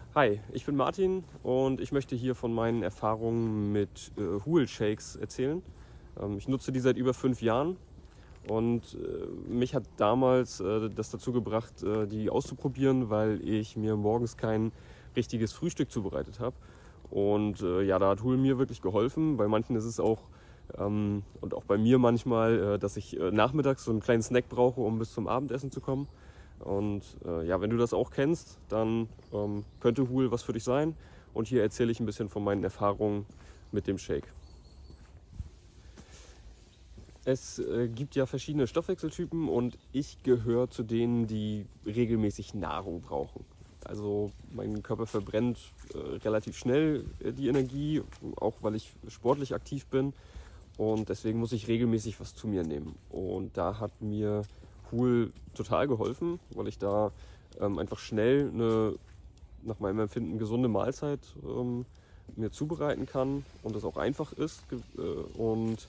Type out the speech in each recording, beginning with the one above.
Hi, ich bin Martin und ich möchte hier von meinen Erfahrungen mit Huel-Shakes erzählen. Ich nutze die seit über 5 Jahren und mich hat damals das dazu gebracht, die auszuprobieren, weil ich mir morgens kein richtiges Frühstück zubereitet habe. Und ja, da hat Huel mir wirklich geholfen. Bei manchen ist es auch, und auch bei mir manchmal, dass ich nachmittags so einen kleinen Snack brauche, um bis zum Abendessen zu kommen. Und ja, wenn du das auch kennst, dann könnte Huel was für dich sein. Und hier erzähle ich ein bisschen von meinen Erfahrungen mit dem Shake. Es gibt ja verschiedene Stoffwechseltypen und ich gehöre zu denen, die regelmäßig Nahrung brauchen. Also mein Körper verbrennt relativ schnell die Energie, auch weil ich sportlich aktiv bin. Und deswegen muss ich regelmäßig was zu mir nehmen. Und da hat mir Huel total geholfen, weil ich da einfach schnell eine, nach meinem Empfinden, gesunde Mahlzeit mir zubereiten kann und das auch einfach ist. Und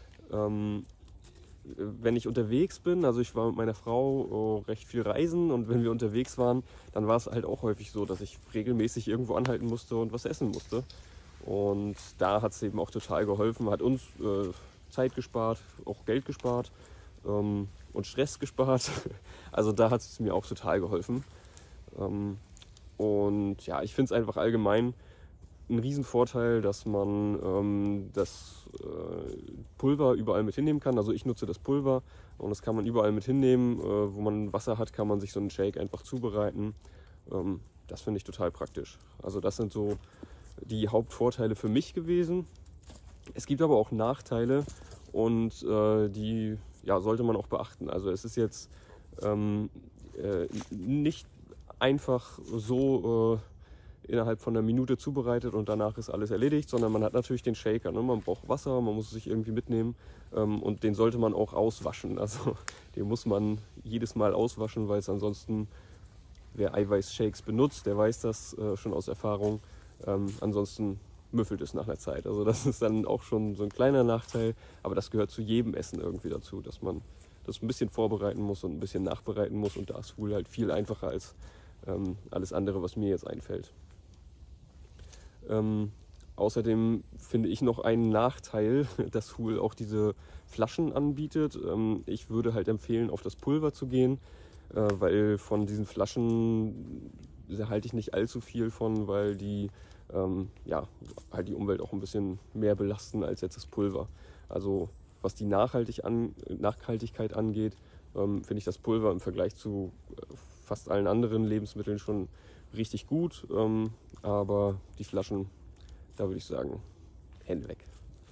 wenn ich unterwegs bin, also ich war mit meiner Frau recht viel reisen, und wenn wir unterwegs waren, dann war es halt auch häufig so, dass ich regelmäßig irgendwo anhalten musste und was essen musste. Und da hat es eben auch total geholfen, hat uns Zeit gespart, auch Geld gespart und Stress gespart. Also da hat es mir auch total geholfen. Und ja, ich finde es einfach allgemein ein Riesenvorteil, dass man das Pulver überall mit hinnehmen kann. Also ich nutze das Pulver und das kann man überall mit hinnehmen. Wo man Wasser hat, kann man sich so einen Shake einfach zubereiten. Das finde ich total praktisch. Also das sind so die Hauptvorteile für mich gewesen. Es gibt aber auch Nachteile und die ja, sollte man auch beachten. Also es ist jetzt nicht einfach so innerhalb von einer Minute zubereitet und danach ist alles erledigt, sondern man hat natürlich den Shaker. Ne? Man braucht Wasser, man muss es sich irgendwie mitnehmen und den sollte man auch auswaschen. Also den muss man jedes Mal auswaschen, weil es ansonsten, wer Eiweißshakes benutzt, der weiß das schon aus Erfahrung. Ansonsten müffelt es nach einer Zeit. Also das ist dann auch schon so ein kleiner Nachteil, aber das gehört zu jedem Essen irgendwie dazu, dass man das ein bisschen vorbereiten muss und ein bisschen nachbereiten muss, und da ist Huel halt viel einfacher als alles andere, was mir jetzt einfällt. Außerdem finde ich noch einen Nachteil, dass Huel auch diese Flaschen anbietet. Ich würde halt empfehlen, auf das Pulver zu gehen, weil von diesen Flaschen halte ich nicht allzu viel von, weil die ja, halt die Umwelt auch ein bisschen mehr belasten als jetzt das Pulver. Also was die Nachhaltigkeit angeht, finde ich das Pulver im Vergleich zu fast allen anderen Lebensmitteln schon richtig gut, aber die Flaschen, da würde ich sagen, Hände weg.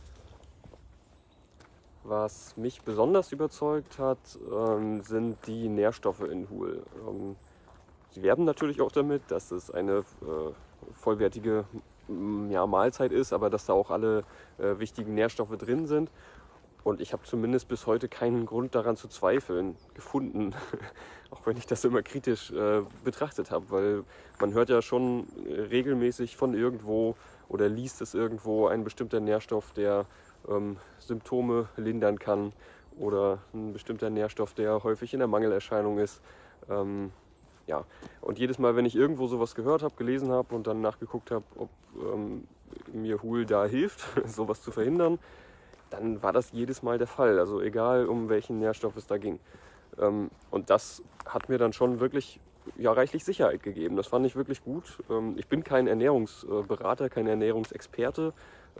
Was mich besonders überzeugt hat, sind die Nährstoffe in Huel. Sie werben natürlich auch damit, dass es eine vollwertige ja, Mahlzeit ist, aber dass da auch alle wichtigen Nährstoffe drin sind. Und ich habe zumindest bis heute keinen Grund daran zu zweifeln gefunden, auch wenn ich das immer kritisch betrachtet habe, weil man hört ja schon regelmäßig von irgendwo oder liest es irgendwo, ein bestimmter Nährstoff, der Symptome lindern kann, oder ein bestimmter Nährstoff, der häufig in der Mangelerscheinung ist. Ja, und jedes Mal, wenn ich irgendwo sowas gehört habe, gelesen habe und dann nachgeguckt habe, ob mir Huel da hilft, sowas zu verhindern, dann war das jedes Mal der Fall. Also egal, um welchen Nährstoff es da ging. Und das hat mir dann schon wirklich ja, reichlich Sicherheit gegeben. Das fand ich wirklich gut. Ich bin kein Ernährungsberater, kein Ernährungsexperte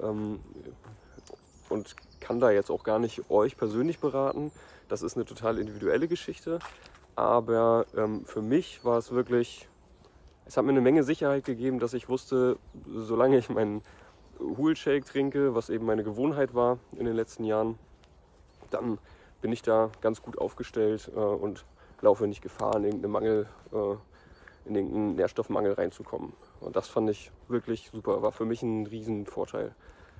und kann da jetzt auch gar nicht euch persönlich beraten. Das ist eine total individuelle Geschichte. Aber für mich war es wirklich, es hat mir eine Menge Sicherheit gegeben, dass ich wusste, solange ich meinen Huel-Shake trinke, was eben meine Gewohnheit war in den letzten Jahren, dann bin ich da ganz gut aufgestellt und laufe nicht Gefahr, in in irgendeinen Nährstoffmangel reinzukommen. Und das fand ich wirklich super, war für mich ein Riesenvorteil.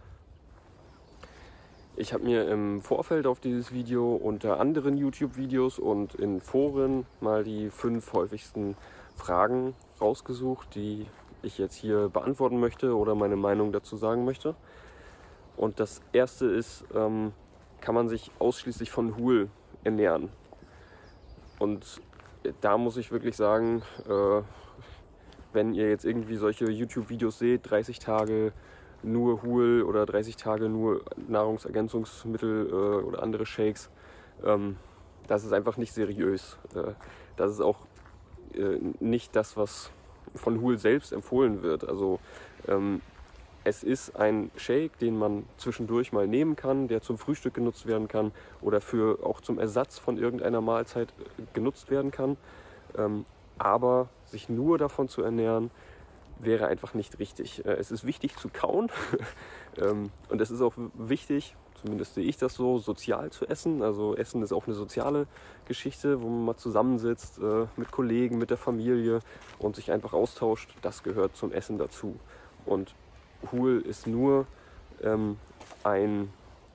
Ich habe mir im Vorfeld auf dieses Video unter anderen YouTube-Videos und in Foren mal die 5 häufigsten Fragen rausgesucht, die ich jetzt hier beantworten möchte oder meine Meinung dazu sagen möchte. Und das erste ist, kann man sich ausschließlich von Huel ernähren? Und da muss ich wirklich sagen, wenn ihr jetzt irgendwie solche YouTube-Videos seht, 30 Tage nur Huel oder 30 Tage nur Nahrungsergänzungsmittel oder andere Shakes, das ist einfach nicht seriös. Das ist auch nicht das, was von Huel selbst empfohlen wird. Also es ist ein Shake, den man zwischendurch mal nehmen kann, der zum Frühstück genutzt werden kann oder auch zum Ersatz von irgendeiner Mahlzeit genutzt werden kann. Aber sich nur davon zu ernähren, wäre einfach nicht richtig. Es ist wichtig zu kauen und es ist auch wichtig, zumindest sehe ich das so, sozial zu essen. Also Essen ist auch eine soziale Geschichte, wo man mal zusammensitzt mit Kollegen, mit der Familie und sich einfach austauscht. Das gehört zum Essen dazu. Und Huel ist nur ein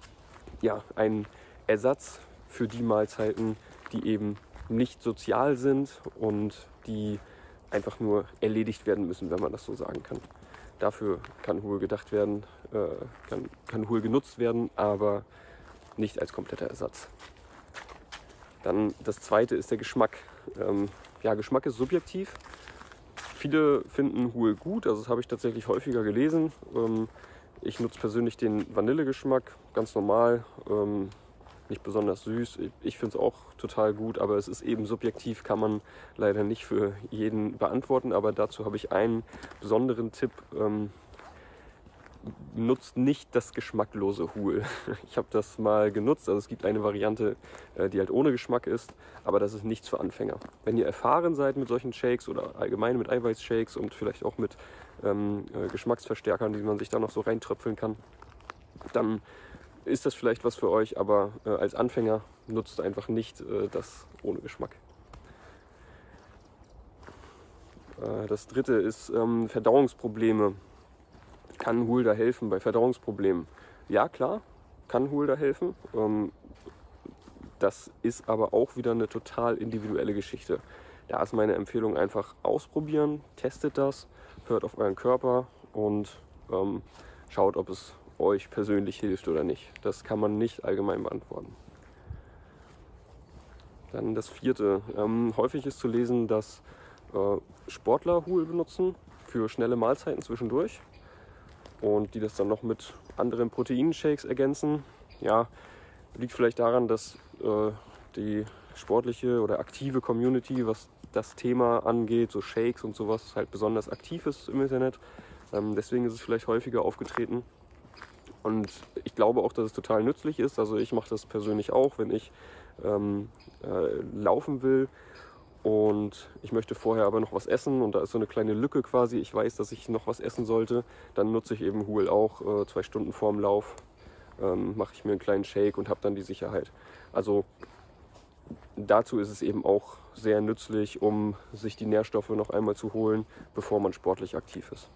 Ersatz für die Mahlzeiten, die eben nicht sozial sind und die einfach nur erledigt werden müssen, wenn man das so sagen kann. Dafür kann Huel gedacht werden, kann Huel genutzt werden, aber nicht als kompletter Ersatz. Dann das zweite ist der Geschmack. Geschmack ist subjektiv. Viele finden Huel gut, also das habe ich tatsächlich häufiger gelesen. Ich nutze persönlich den Vanillegeschmack, ganz normal, nicht besonders süß. Ich finde es auch total gut, aber es ist eben subjektiv, kann man leider nicht für jeden beantworten. Aber dazu habe ich einen besonderen Tipp. Nutzt nicht das geschmacklose Huel. Ich habe das mal genutzt, also es gibt eine Variante, die halt ohne Geschmack ist, aber das ist nichts für Anfänger. Wenn ihr erfahren seid mit solchen Shakes oder allgemein mit Eiweißshakes und vielleicht auch mit Geschmacksverstärkern, die man sich da noch so reintröpfeln kann, dann ist das vielleicht was für euch, aber als Anfänger nutzt einfach nicht das ohne Geschmack. Das dritte ist Verdauungsprobleme. Kann Huel da helfen bei Verdauungsproblemen? Ja, klar, kann Huel da helfen. Das ist aber auch wieder eine total individuelle Geschichte. Da ist meine Empfehlung einfach ausprobieren, testet das, hört auf euren Körper und schaut, ob es euch persönlich hilft oder nicht. Das kann man nicht allgemein beantworten. Dann das vierte. Häufig ist zu lesen, dass Sportler Huel benutzen für schnelle Mahlzeiten zwischendurch und die das dann noch mit anderen Proteinshakes ergänzen. Ja, liegt vielleicht daran, dass die sportliche oder aktive Community, was das Thema angeht, so Shakes und sowas, halt besonders aktiv ist im Internet. Deswegen ist es vielleicht häufiger aufgetreten. Und ich glaube auch, dass es total nützlich ist. Also ich mache das persönlich auch, wenn ich laufen will und ich möchte vorher aber noch was essen und da ist so eine kleine Lücke quasi. Ich weiß, dass ich noch was essen sollte. Dann nutze ich eben Huel auch 2 Stunden vorm Lauf. Mache ich mir einen kleinen Shake und habe dann die Sicherheit. Also dazu ist es eben auch sehr nützlich, um sich die Nährstoffe noch einmal zu holen, bevor man sportlich aktiv ist.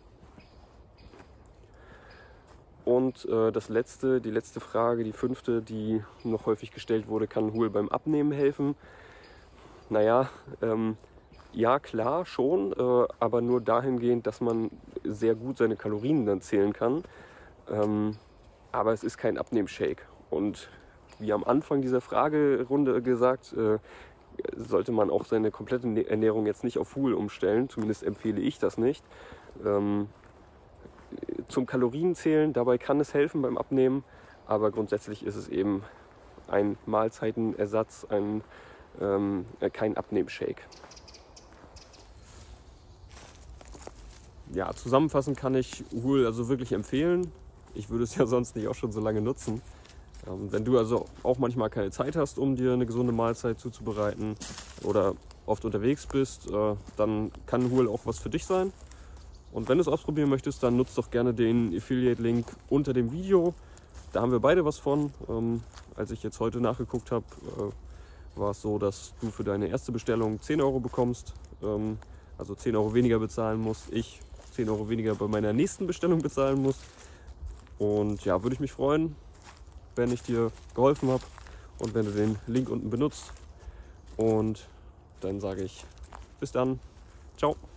Und die letzte Frage, die 5., die noch häufig gestellt wurde, kann Huel beim Abnehmen helfen? Naja, ja klar schon, aber nur dahingehend, dass man sehr gut seine Kalorien dann zählen kann. Aber es ist kein Abnehmshake. Und wie am Anfang dieser Fragerunde gesagt, sollte man auch seine komplette Ernährung jetzt nicht auf Huel umstellen. Zumindest empfehle ich das nicht. Zum Kalorienzählen, dabei kann es helfen beim Abnehmen, aber grundsätzlich ist es eben ein Mahlzeitenersatz, kein Abnehmshake. Ja, zusammenfassend kann ich Huel also wirklich empfehlen. Ich würde es ja sonst nicht auch schon so lange nutzen. Wenn du also auch manchmal keine Zeit hast, um dir eine gesunde Mahlzeit zuzubereiten oder oft unterwegs bist, dann kann Huel auch was für dich sein. Und wenn du es ausprobieren möchtest, dann nutzt doch gerne den Affiliate-Link unter dem Video. Da haben wir beide was von. Als ich jetzt heute nachgeguckt habe, war es so, dass du für deine erste Bestellung 10 € bekommst. Also 10 € weniger bezahlen musst. Ich 10 € weniger bei meiner nächsten Bestellung bezahlen muss. Und ja, würde ich mich freuen, wenn ich dir geholfen habe und wenn du den Link unten benutzt. Und dann sage ich bis dann. Ciao.